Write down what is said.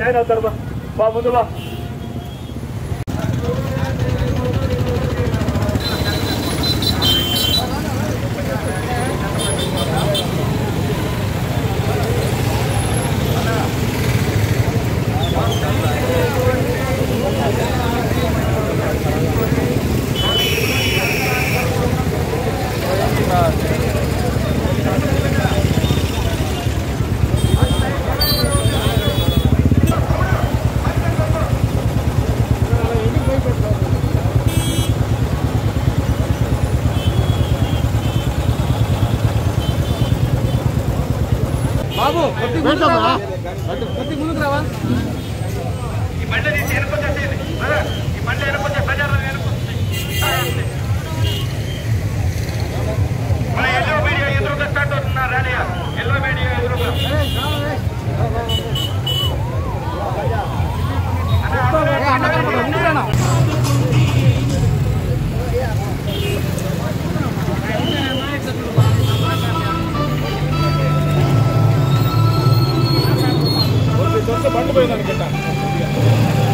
Line అవుతారు బా ముందు బా. బాబు కొద్ది ముందుకు రావా ఈ బండి తీసి వెనుకొచ్చేసేది ఈ బండి వెనుకొచ్చే ప్రజారం మన ఎల్లో మీడియా ఎదురుగా స్టార్ట్ అవుతున్నా ర్యాలీ ఎల్లో మీడియా ఎదురుగా బండి పోయిందని